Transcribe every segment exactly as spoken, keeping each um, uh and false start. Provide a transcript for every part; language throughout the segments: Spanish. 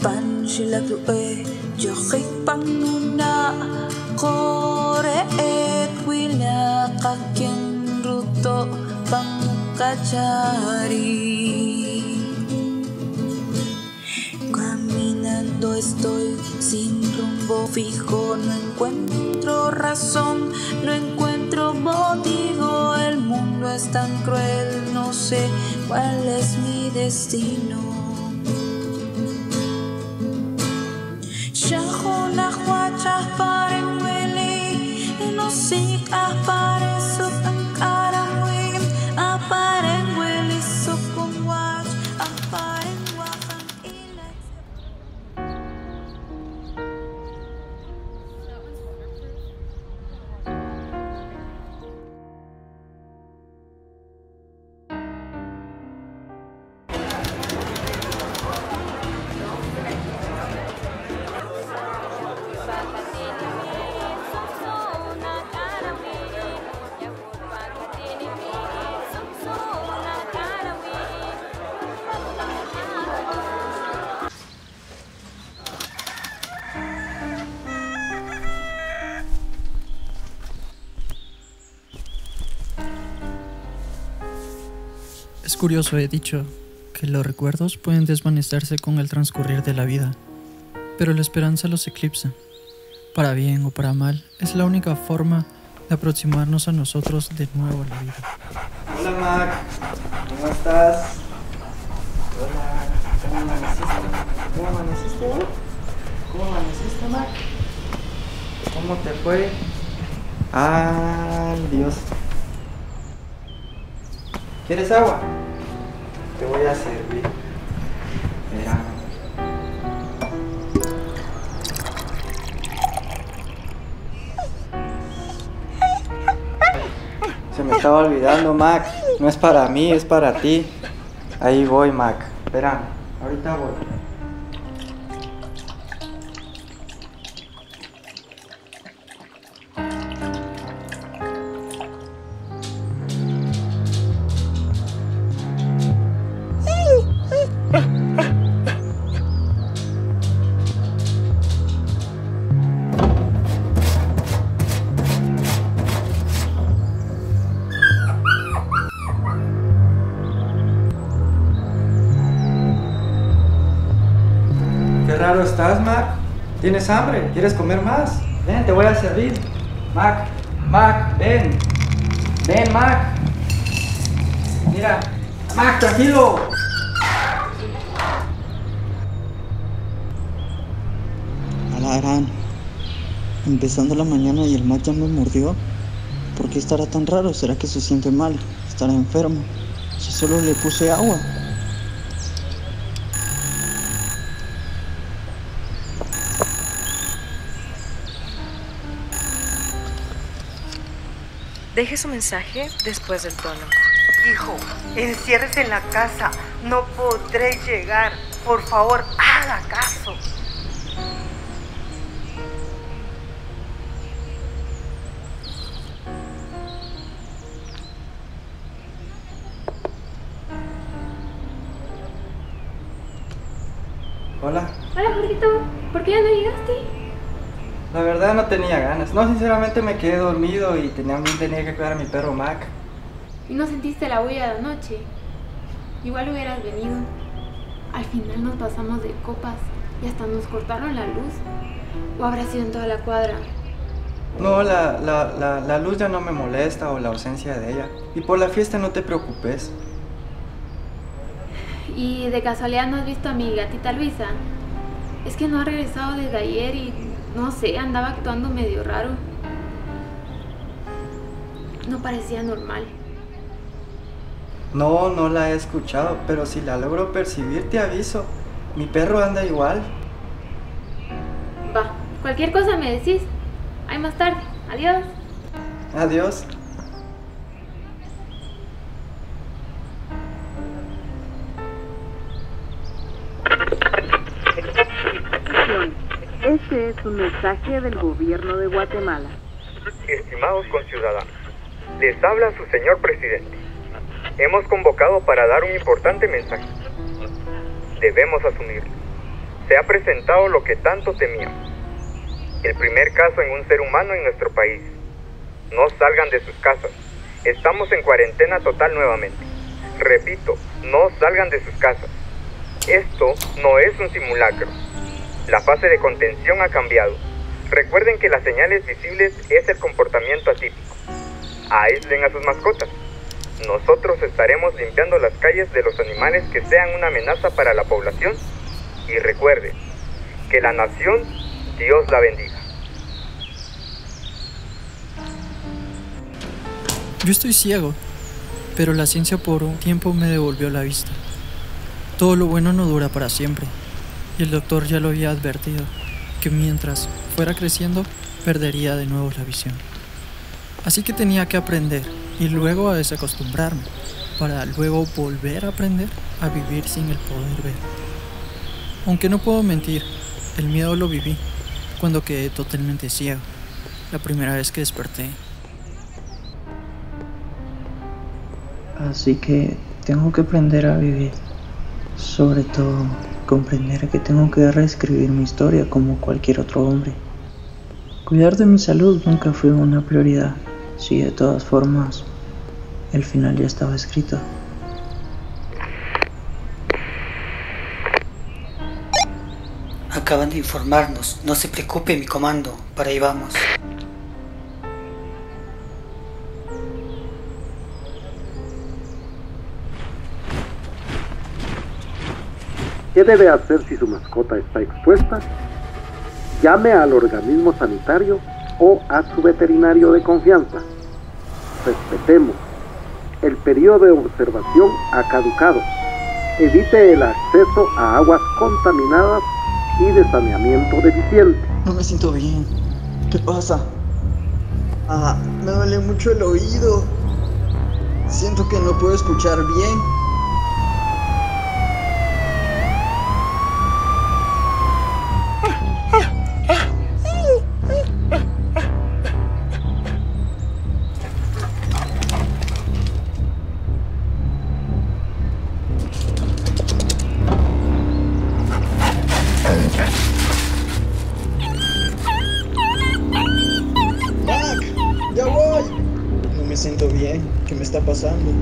pan sila tuwe jokik panguna kore et wila kakyang ruto pangkachari. Caminando estoy sin rumbo fijo, no encuentro razón, no encuentro motivo, el mundo es tan cruel, no sé cuál es mi destino. Shahona huachas paren weli, no sé apare sub ankara wim, aparen weli sub con wach, aparen wakan ilek. Es curioso, he dicho, que los recuerdos pueden desvanecerse con el transcurrir de la vida, pero la esperanza los eclipsa. Para bien o para mal, es la única forma de aproximarnos a nosotros de nuevo a la vida. Hola Mac, ¿cómo estás? Hola, ¿cómo amaneciste? ¿Cómo amaneciste? ¿Cómo amaneciste, Mac? ¿Cómo te fue? Ay, Dios. ¿Quieres agua? Te voy a servir. Mira. Se me estaba olvidando, Mac. No es para mí, es para ti. Ahí voy, Mac. Espera, ahorita voy. Qué raro estás, Mac. ¿Tienes hambre? ¿Quieres comer más? Ven, te voy a servir. Mac, Mac, ven. Ven, Mac. Mira. Mac, tranquilo. A la gran. Empezando la mañana y el Mac ya me mordió. ¿Por qué estará tan raro? ¿Será que se siente mal? ¿Estará enfermo? Si solo le puse agua. Deje su mensaje después del tono. Hijo, enciérrese en la casa. No podré llegar. Por favor, haga caso. Hola. Hola, Jorgito. ¿Por qué ya no llegaste? La verdad no tenía ganas. No, sinceramente me quedé dormido y tenía, tenía que cuidar a mi perro Mac. ¿Y no sentiste la huella de anoche? Igual hubieras venido. Al final nos pasamos de copas y hasta nos cortaron la luz. ¿O habrá sido en toda la cuadra? No, la, la, la, la luz ya no me molesta o la ausencia de ella. Y por la fiesta no te preocupes. ¿Y de casualidad no has visto a mi gatita Luisa? Es que no ha regresado desde ayer y no sé, andaba actuando medio raro. No parecía normal. No, no la he escuchado, pero si la logro percibir te aviso. Mi perro anda igual. Va, cualquier cosa me decís. Ahí más tarde. Adiós. Adiós. Este es un mensaje del gobierno de Guatemala. Estimados conciudadanos, les habla su señor presidente. Hemos convocado para dar un importante mensaje. Debemos asumirlo. se ha presentado lo que tanto temíamos. El primer caso en un ser humano en nuestro país. No salgan de sus casas. Estamos en cuarentena total nuevamente. Repito, no salgan de sus casas. Esto no es un simulacro. La fase de contención ha cambiado. Recuerden que las señales visibles es el comportamiento atípico. Aíslen a sus mascotas. Nosotros estaremos limpiando las calles de los animales que sean una amenaza para la población. Y recuerde, que la nación, Dios la bendiga. Yo estoy ciego, pero la ciencia por un tiempo me devolvió la vista. Todo lo bueno no dura para siempre, y el doctor ya lo había advertido, que mientras fuera creciendo, perdería de nuevo la visión. Así que tenía que aprender, y luego a desacostumbrarme, para luego volver a aprender a vivir sin el poder ver. Aunque no puedo mentir, el miedo lo viví cuando quedé totalmente ciego, la primera vez que desperté. Así que tengo que aprender a vivir. Sobre todo, comprender que tengo que reescribir mi historia como cualquier otro hombre. Cuidar de mi salud nunca fue una prioridad. Sí, de todas formas, el final ya estaba escrito. Acaban de informarnos. No se preocupe, mi comando. Para ahí vamos. ¿Qué debe hacer si su mascota está expuesta? Llame al organismo sanitario o a su veterinario de confianza. Respetemos. El periodo de observación ha caducado. Evite el acceso a aguas contaminadas y de saneamiento deficiente. No me siento bien. ¿Qué pasa? Ah, me duele mucho el oído. Siento que no puedo escuchar bien. ¡Ya voy! No me siento bien. ¿Qué me está pasando?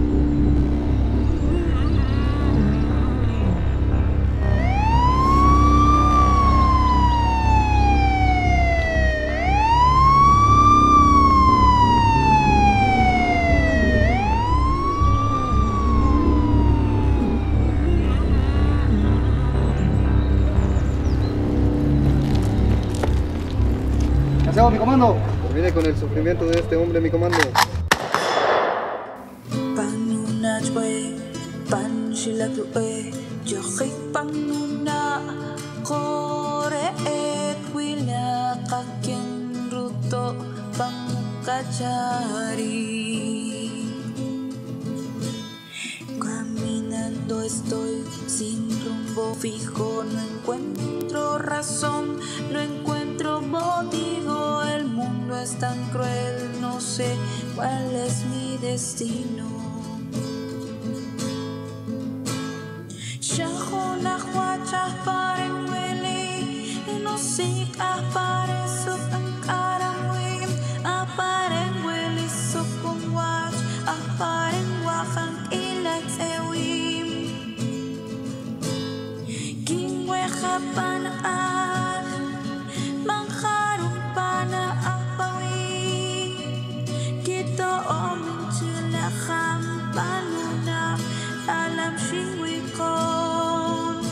¿Qué hacemos, mi comando? Termine con el sufrimiento de este hombre, mi comando. Caminando estoy sin rumbo fijo, no encuentro razón, no encuentro motivo, el mundo es tan cruel, no sé cuál es mi destino. Shahona huachas paren weli, no sé apare sub ankaramwim, aparen weli sub kumwach, aparen wakan ilax ewim. Kingwe japana ah, mangharuk pana apawi, kito omin chila kham panuna alam shingwikon.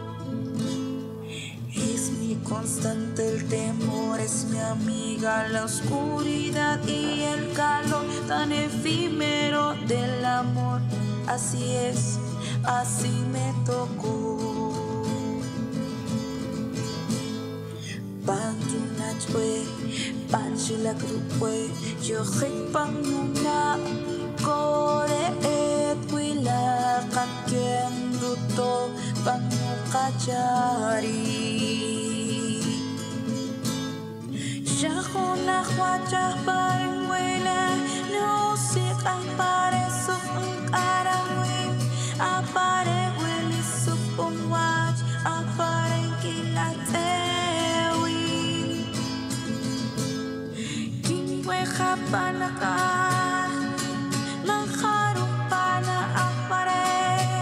Es mi constante el temor, es mi amiga la oscuridad y el calor tan efímero del amor. Así es, así me tocó. Panjunachwe, panchilakruwe, yo hekpanuna, kore etwila kaken ruto, panukachari. Shahona huachah parengwela, no sik apare suk angkarawin, apare weli suk umwach, apare kila. nakapanaka ng harupana apare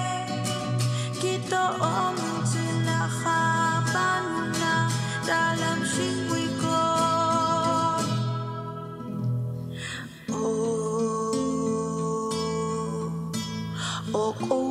Kito omong sila kapanuna dalam singwi ko Oh, oh, oh